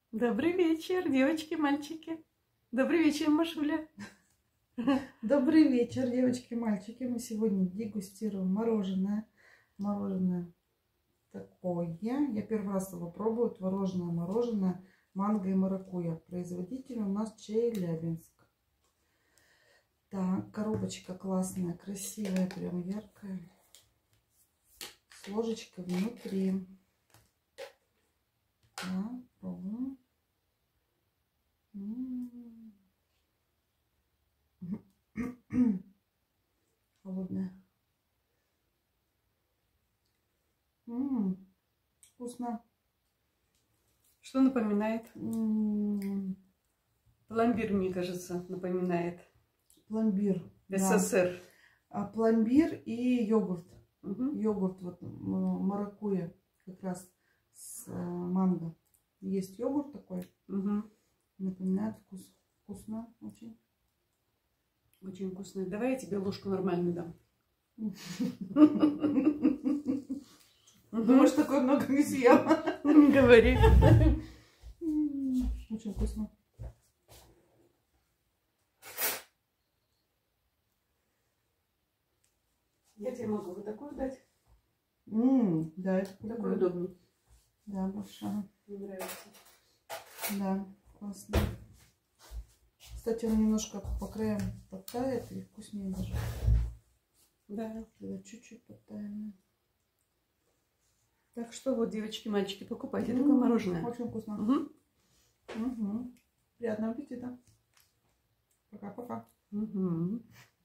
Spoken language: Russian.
Добрый вечер, девочки, мальчики. Добрый вечер, Машуля. Добрый вечер, девочки, мальчики. Мы сегодня дегустируем мороженое. Мороженое такое. Я первый раз его пробую. Творожное мороженое манго и маракуйя. Производитель у нас Челябинск. Так, коробочка классная, красивая, прям яркая. С ложечкой внутри. Так, пробуем. Холодная. Вкусно. Что напоминает? Пломбир, мне кажется, напоминает. Пломбир. СССР. Да. Пломбир и йогурт. Угу. Йогурт вот маракуйя как раз с манго. Есть йогурт такой. Угу. Напоминает вкус. Вкусно очень. Очень вкусно. Давай я тебе ложку нормальную дам. Думаешь, такое много не съела? Не говори. Очень вкусно. Я тебе могу вот такую дать. Да, это Такой удобный. Да, большая. Мне нравится. Да, классно. Кстати, он немножко по краям подтает и вкуснее даже. Да. Чуть-чуть подтаянное. Так что вот, девочки, мальчики, покупайте такое мороженое. Очень вкусно. Угу. Приятного аппетита. Пока-пока. Угу.